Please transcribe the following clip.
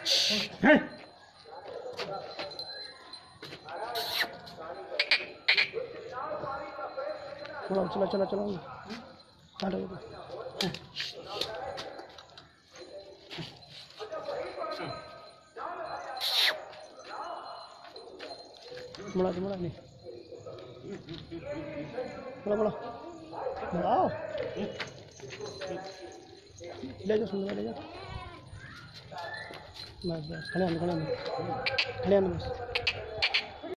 चला चला चला बड़ा बड़ा नहीं बड़ा बड़ा बढ़ाओ ले जाओ सुंदर ले जाओ बस बस खड़े बस